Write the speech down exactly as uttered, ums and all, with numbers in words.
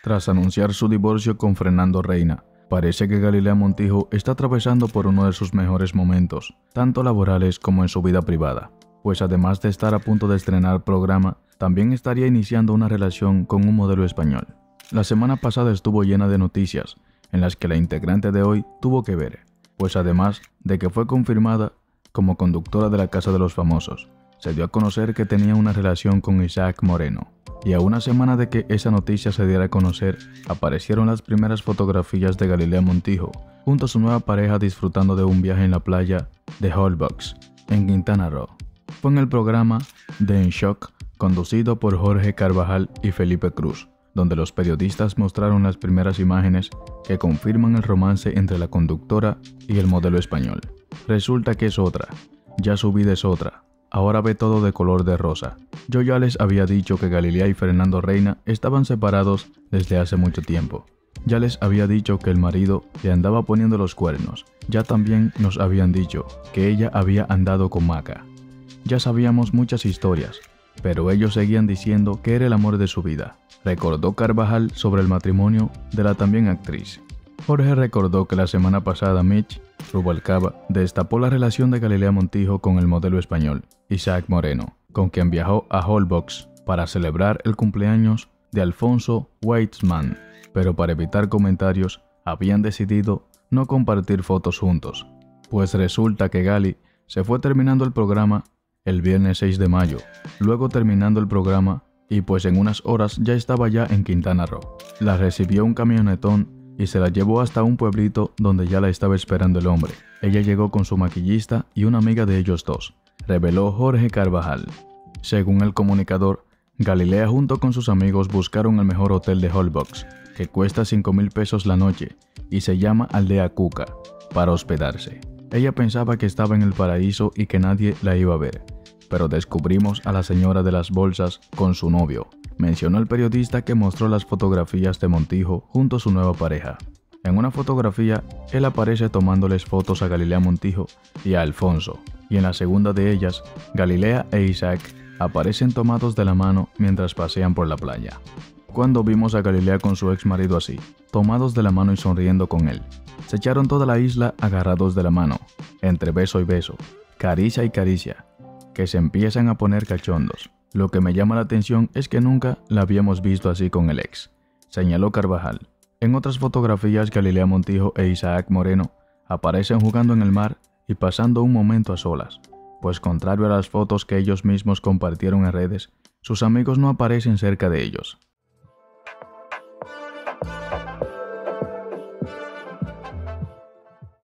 Tras anunciar su divorcio con Fernando Reina, parece que Galilea Montijo está atravesando por uno de sus mejores momentos, tanto laborales como en su vida privada, pues además de estar a punto de estrenar programa, también estaría iniciando una relación con un modelo español. La semana pasada estuvo llena de noticias, en las que la integrante de hoy tuvo que ver, pues además de que fue confirmada como conductora de la Casa de los Famosos, se dio a conocer que tenía una relación con Isaac Moreno. Y a una semana de que esa noticia se diera a conocer, aparecieron las primeras fotografías de Galilea Montijo junto a su nueva pareja disfrutando de un viaje en la playa de Holbox, en Quintana Roo. Fue en el programa The En Shock, conducido por Jorge Carvajal y Felipe Cruz, donde los periodistas mostraron las primeras imágenes que confirman el romance entre la conductora y el modelo español. Resulta que es otra, ya su vida es otra. Ahora ve todo de color de rosa. Yo ya les había dicho que Galilea y Fernando Reina estaban separados desde hace mucho tiempo. Ya les había dicho que el marido le andaba poniendo los cuernos. Ya también nos habían dicho que ella había andado con Maca. Ya sabíamos muchas historias, pero ellos seguían diciendo que era el amor de su vida. Recordó Carvajal sobre el matrimonio de la también actriz. Jorge recordó que la semana pasada Mitch Rubalcaba destapó la relación de Galilea Montijo con el modelo español Isaac Moreno, con quien viajó a Holbox para celebrar el cumpleaños de Alfonso Weitzman, pero para evitar comentarios habían decidido no compartir fotos juntos, pues resulta que Gali se fue terminando el programa el viernes seis de mayo, luego terminando el programa y pues en unas horas ya estaba ya en Quintana Roo. La recibió un camionetón y se la llevó hasta un pueblito donde ya la estaba esperando el hombre. Ella llegó con su maquillista y una amiga de ellos dos, reveló Jorge Carvajal. Según el comunicador, Galilea junto con sus amigos buscaron el mejor hotel de Holbox, que cuesta cinco mil pesos la noche y se llama Aldea Cuca, para hospedarse. Ella pensaba que estaba en el paraíso y que nadie la iba a ver, pero descubrimos a la señora de las bolsas con su novio, mencionó el periodista que mostró las fotografías de Montijo junto a su nueva pareja. En una fotografía, él aparece tomándoles fotos a Galilea Montijo y a Alfonso, y en la segunda de ellas, Galilea e Isaac aparecen tomados de la mano mientras pasean por la playa. Cuando vimos a Galilea con su ex marido así, tomados de la mano y sonriendo con él, se echaron toda la isla agarrados de la mano, entre beso y beso, caricia y caricia, que se empiezan a poner cachondos. Lo que me llama la atención es que nunca la habíamos visto así con el ex, señaló Carvajal. En otras fotografías, Galilea Montijo e Isaac Moreno aparecen jugando en el mar y pasando un momento a solas, pues contrario a las fotos que ellos mismos compartieron en redes, sus amigos no aparecen cerca de ellos.